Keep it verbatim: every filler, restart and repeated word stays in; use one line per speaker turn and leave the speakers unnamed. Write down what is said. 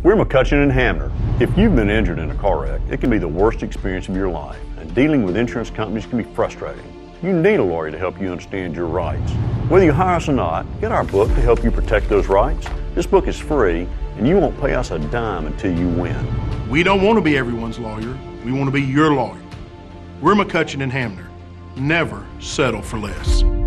We're McCutcheon and Hamner. If you've been injured in a car wreck, it can be the worst experience of your life, and dealing with insurance companies can be frustrating. You need a lawyer to help you understand your rights. Whether you hire us or not, get our book to help you protect those rights. This book is free, and you won't pay us a dime until you win.
We don't want to be everyone's lawyer. We want to be your lawyer. We're McCutcheon and Hamner. Never settle for less.